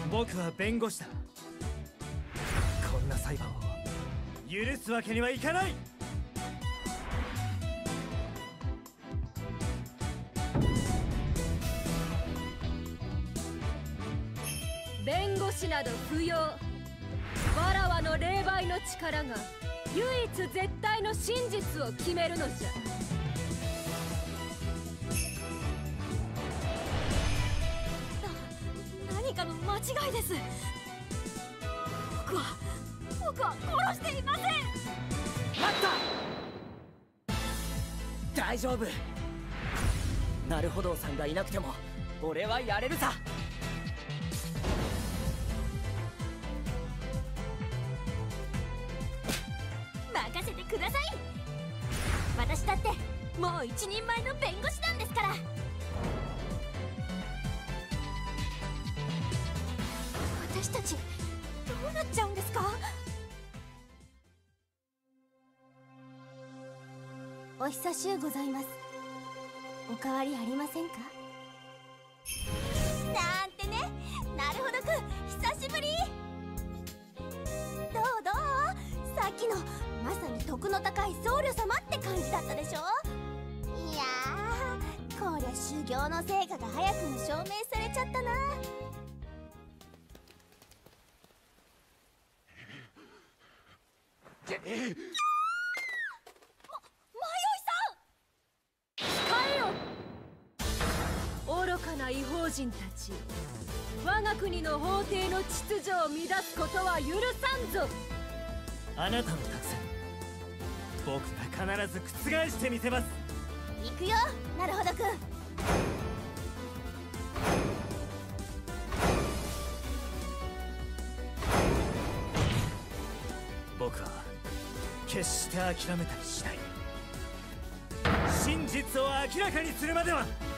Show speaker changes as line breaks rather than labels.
僕は弁護士だ。こんな裁判を許すわけにはいかない。
弁護士など不要。わらわの霊媒の力が唯一絶対の真実を決めるのじゃ。何かの間違いです。僕は殺していません。
待った。大丈夫。なるほどさんがいなくても俺はやれるさ。
任せてください。私だってもう一人前の弁護士なんですから。私たちどうなっちゃうんですか？お久しゅうございます。おかわりありませんか？なんてね。なるほどくん、久しぶり。どうさっきのまさに徳の高い僧侶様って感じだったでしょ。いやー、こりゃ修行の成果が早くも証明されちゃったな。迷いさん、控えよ。愚かな異邦人たち、我が国の法廷の秩序を乱すことは許さんぞ。
あなたの作戦、僕が必ず覆してみせます。
行くよ、なるほどくん。
僕は決して諦めたりしない。真実を明らかにするまでは。